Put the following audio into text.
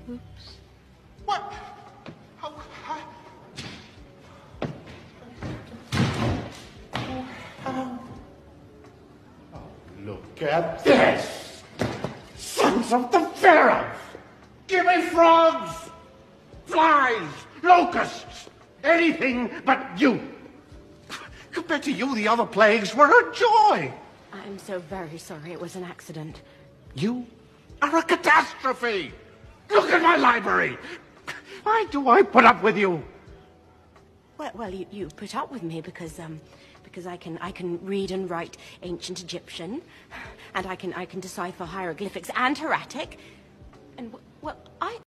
Oops. What? Oh, look at this! Sons of the Pharaoh! Give me frogs! Flies! Locusts! Anything but you! Compared to you, the other plagues were a joy! I'm so very sorry it was an accident. You are a catastrophe! Look at my library! Why do I put up with you? Well, you put up with me because I can read and write ancient Egyptian, and I can decipher hieroglyphics and hieratic, and well, I